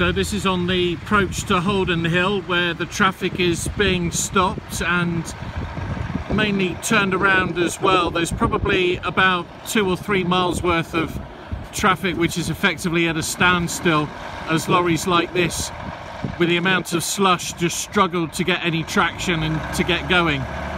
So this is on the approach to Haldon Hill, where the traffic is being stopped and mainly turned around as well. There's probably about 2 or 3 miles worth of traffic which is effectively at a standstill, as lorries like this, with the amount of slush, just struggled to get any traction and to get going.